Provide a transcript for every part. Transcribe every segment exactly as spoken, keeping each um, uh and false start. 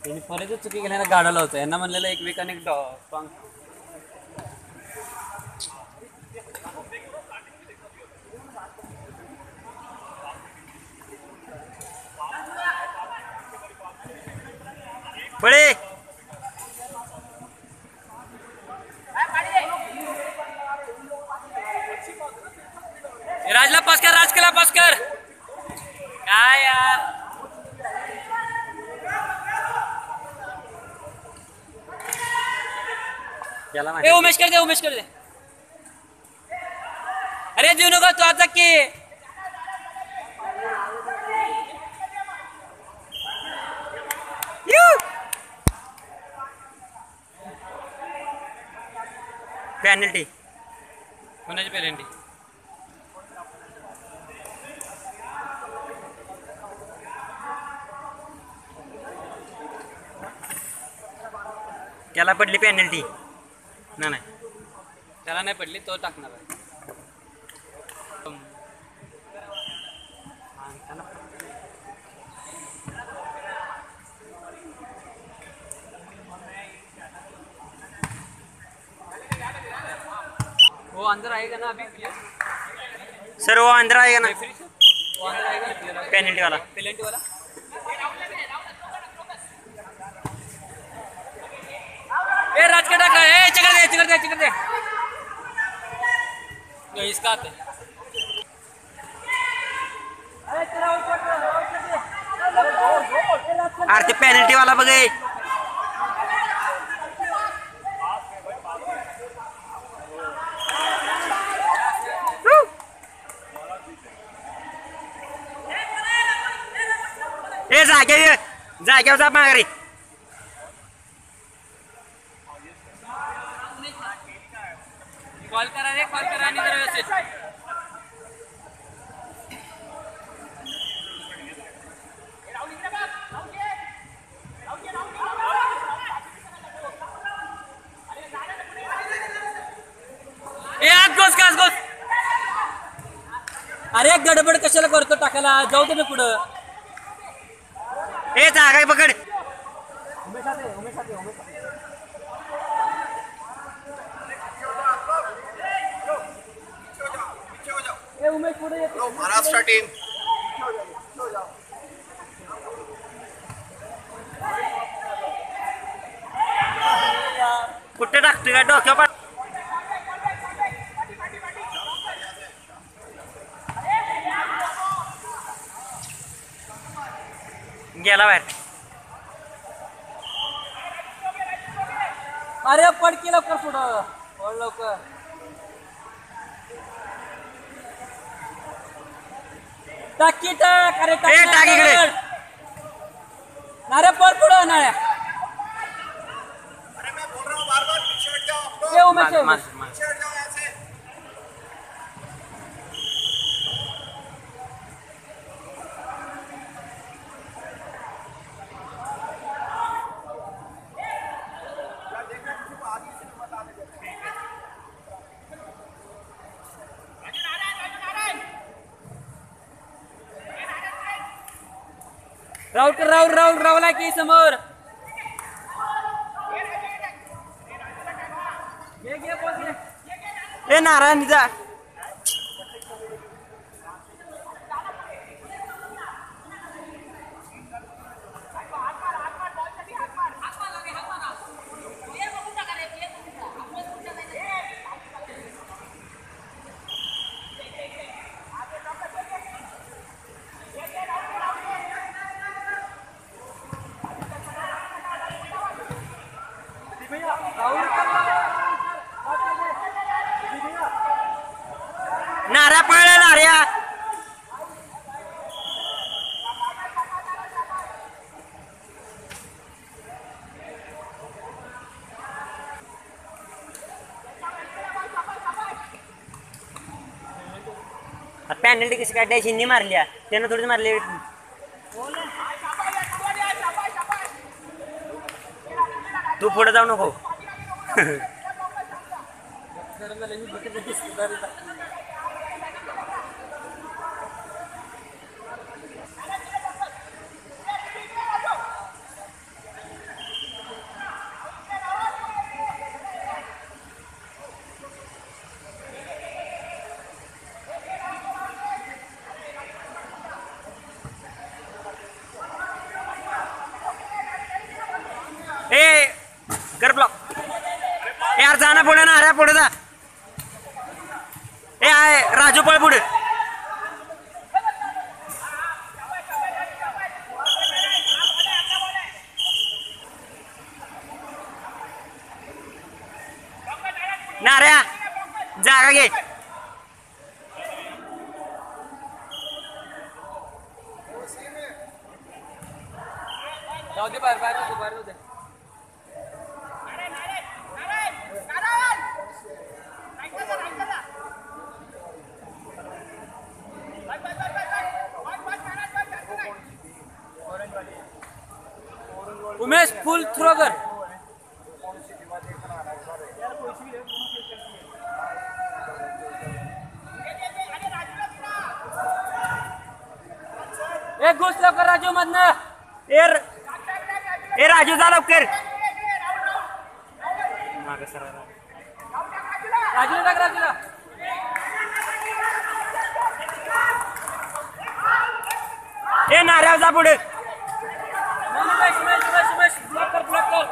त्यांनी परत चुकी केल्यानं गाडाला होतं. यांना म्हणलेलं एकमेकाने सॉंग पळे राजला पास कर, राजकला पास कर. काय यार ए उमेश कर दे, उमेश कर दे. अरे देऊ नको तू आता की पेनल्टी. कोणाची पेनल्टी? त्याला पडली पेनल्टी. ना नाही त्याला नाही पडली, तो टाकणार आहे. वो अंदर आएगा ना अभी सर, वो अंदर आएगा ना वो अंदर आएगा पेनल्टी वाला. पेनल्टी वाला. ए राज का टाकला. ए चिकड़ दे, चिकड़ दे, चिकड़ दे. ये इसका आते अरे ते पेनल्टी वाला बघ. ए जागे जाग्यावर जा माघारी. कॉल करा रे, कॉल करा आणि जरा व्यवस्थित. ए आत गोस का गोस. अरे गडबड कशाला करतो टाकायला? जाऊ दे ना पुढं. ए जागा पकड. महाराष्ट्र टीम कुठे टाकतोय का डोक्या पाठ? गेला बाहेर. अरे पड की लवकर पुढं, पड लवकर. टाकी टाक. अरे ए टाक इकडे. अरे पड पुढं नाळ्या. अरे मैं बोल रहा हूँ बार बार पीछे हट जाओ आप लोग. ए उमेश, मार, उमेश. मार. पीछे हट जाओ यहाँ से. राहुल कर, राहुल राहुल राहुल आहे की समोर. ए नारायण जा. नारा पळला नार्या. पेनल्टी कशी काय शिन्नी मारल्या त्यानं थोडी मारली. तू पुढे जाऊ नको. जा ना पुढे ना अरे पुढे जा ए आहे राजू पळ पुढे नाऱ्या जागा घे जाऊ दे बाहेर बाहेर जाऊ बाहेर जाऊ दे उमेश फुल थ्रो कर एक घुस लवकर राजू मधनं ए ए राजू जा लवकर राजूला टाक राजूला ए नाऱ्या जा पुढे उमेश उमेश उमेश उमेश ब्लॉक कर ब्लॉक कर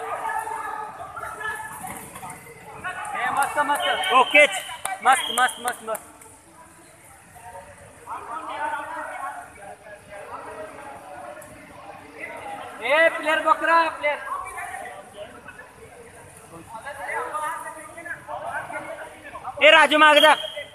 ए मस्त मस्त ओकेच मस्त मस्त मस्त मस्त ए प्लेयर बकरा प्लेयर ए राजू माग जा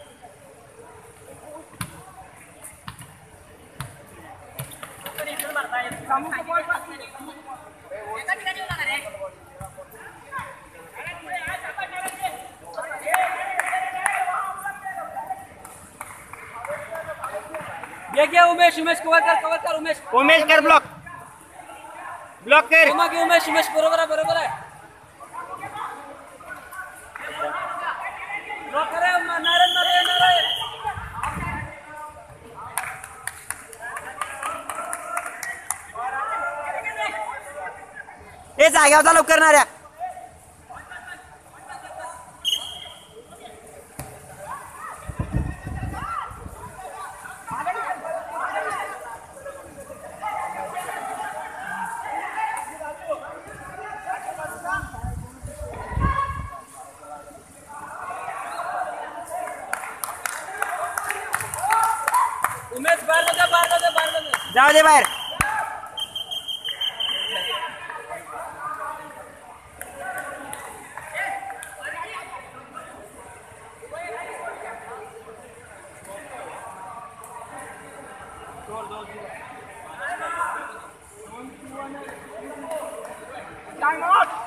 ये क्या उमेश उमेश कवर कर कवर कर उमेश उमेश कर ब्लॉक ब्लॉक कर मागे उमेश उमेश बरोबर आहे बरोबर आहे ब्लॉक करे नारायण नारायण नारायण ए जाग्यावर जा लवकर नाऱ्या उमेश बाहेर जा बाहेर जा बाहेर जा जाऊ दे बाहेर Time out.